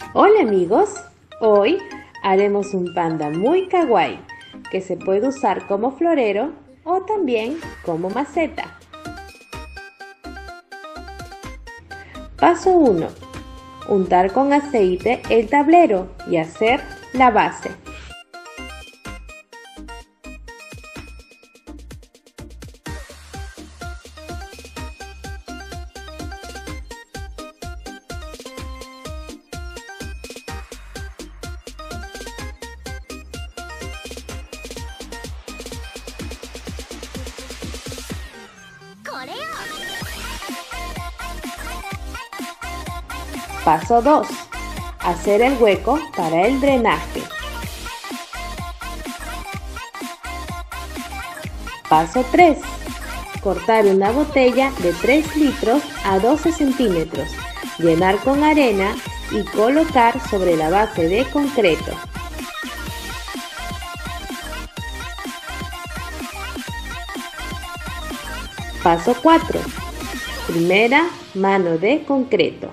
Hola amigos, hoy haremos un panda muy kawaii que se puede usar como florero o también como maceta. Paso 1. Untar con aceite el tablero y hacer la base. Paso 2. Hacer el hueco para el drenaje. Paso 3. Cortar una botella de 3 litros a 12 centímetros, llenar con arena y colocar sobre la base de concreto. Paso 4. Primera mano de concreto.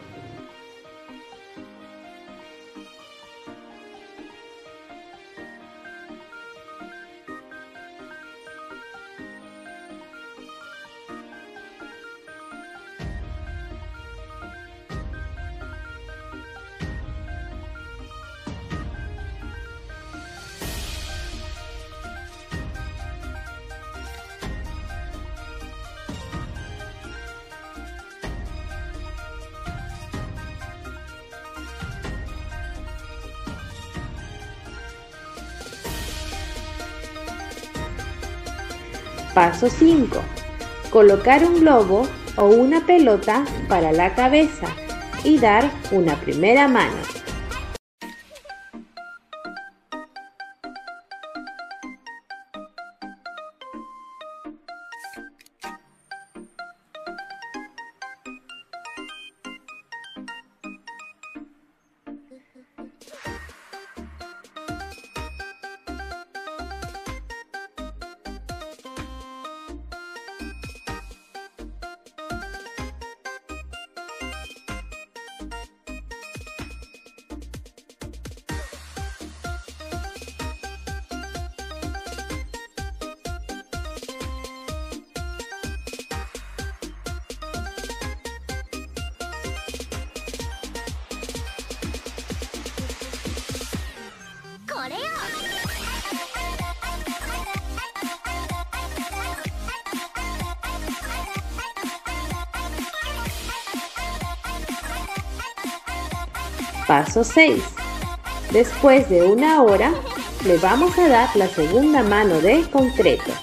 Paso 5. Colocar un globo o una pelota para la cabeza y dar una primera mano. Paso 6. Después de una hora, le vamos a dar la segunda mano de concreto.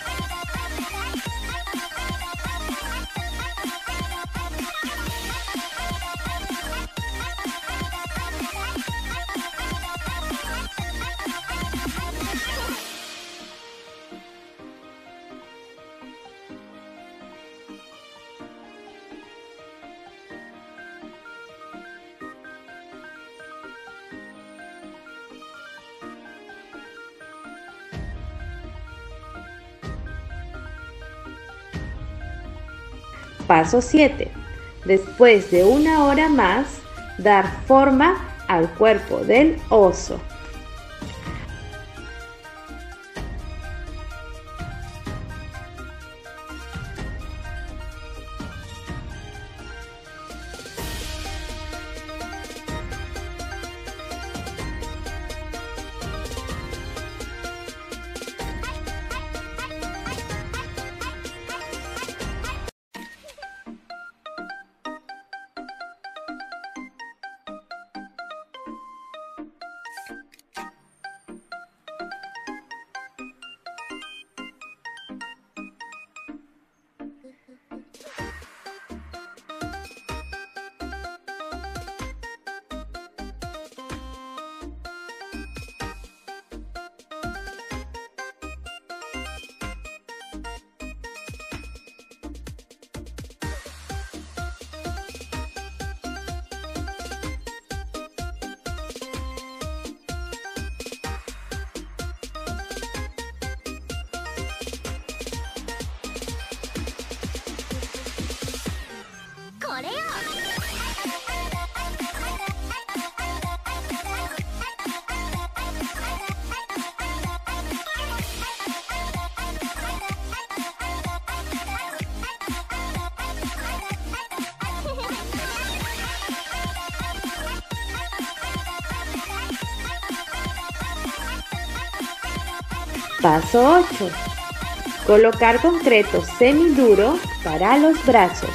Paso 7. Después de una hora más, dar forma al cuerpo del oso. Paso 8. Colocar concreto semiduro para los brazos.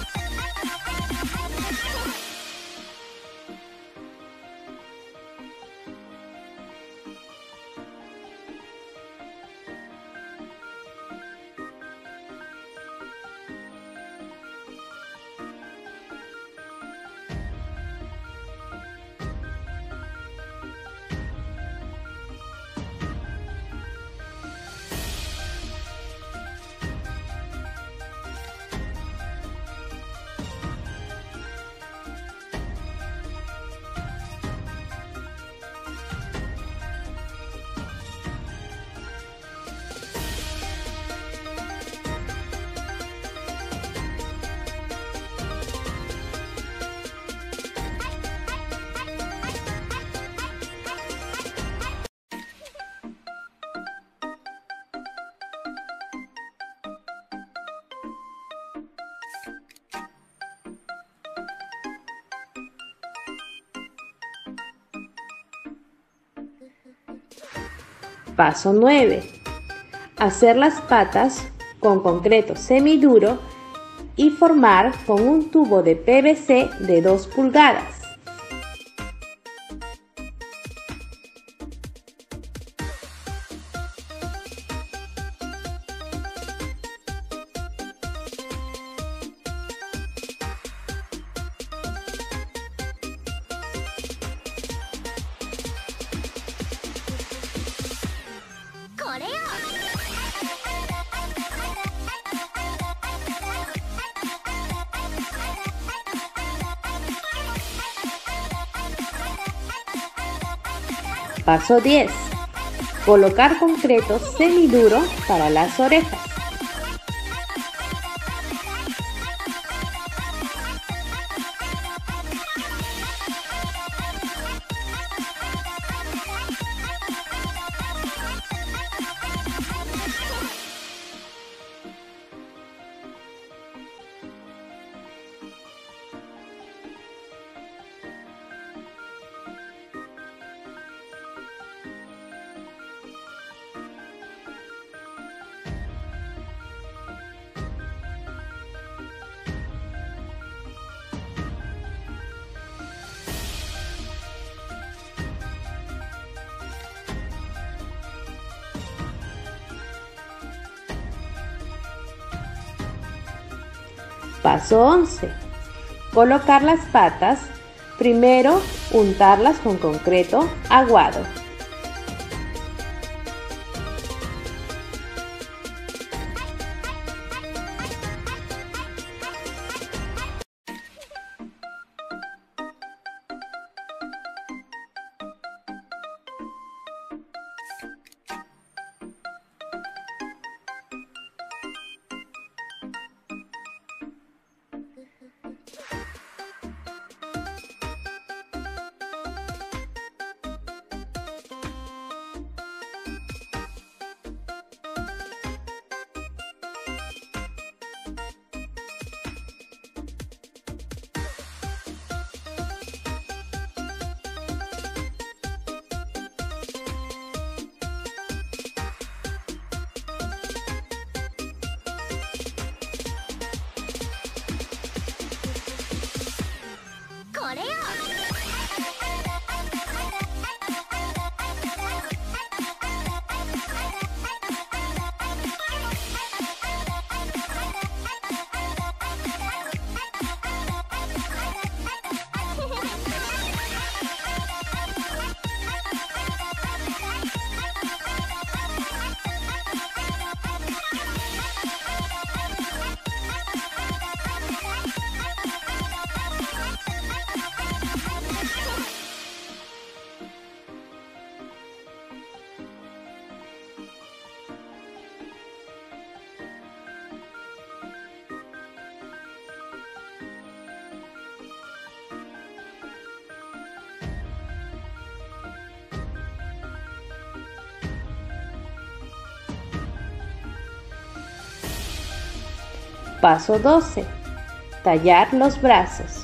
Paso 9. Hacer las patas con concreto semiduro y formar con un tubo de PVC de 2 pulgadas. Paso 10. Colocar concreto semiduro para las orejas. Paso 11. Colocar las patas. Primero, untarlas con concreto aguado. Paso 12. Tallar los brazos.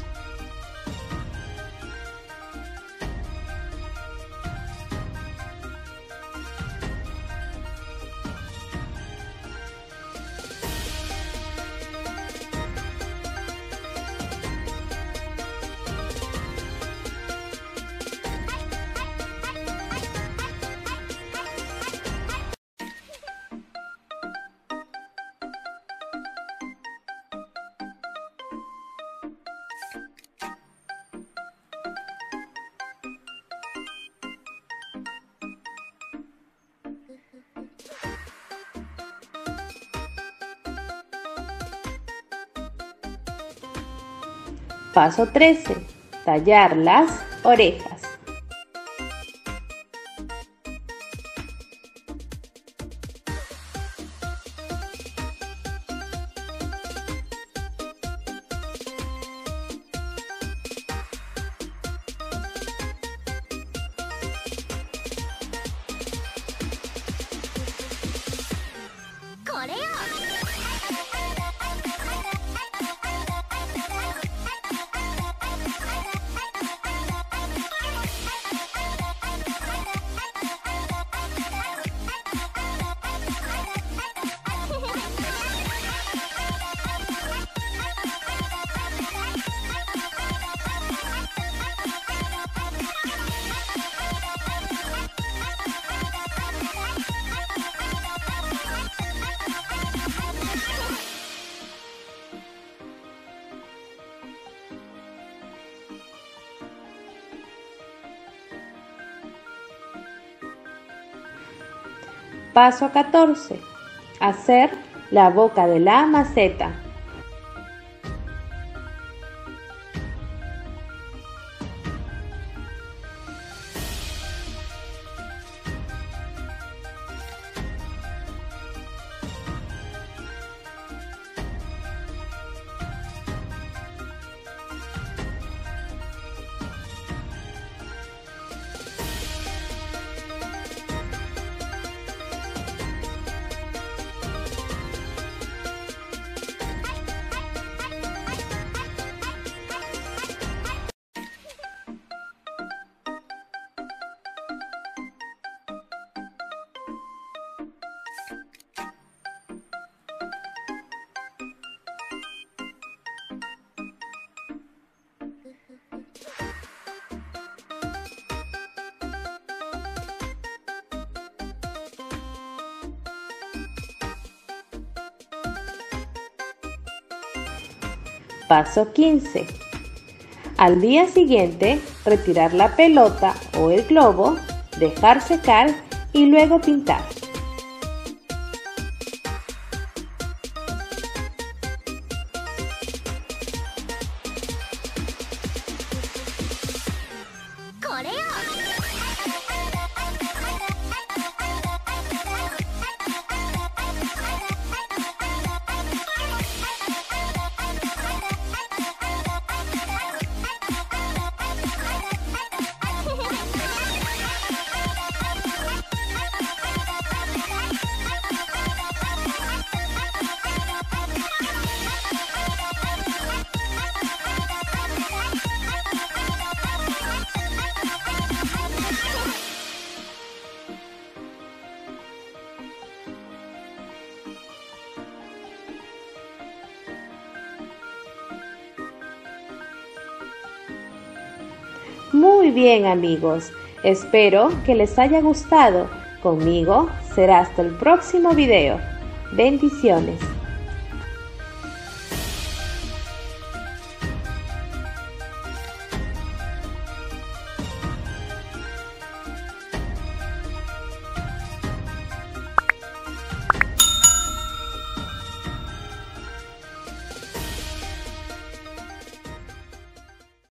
Paso 13. Tallar las orejas. Paso 14. Hacer la boca de la maceta. Paso 15. Al día siguiente, retirar la pelota o el globo, dejar secar y luego pintar. Muy bien, amigos, espero que les haya gustado. Conmigo será hasta el próximo video. Bendiciones.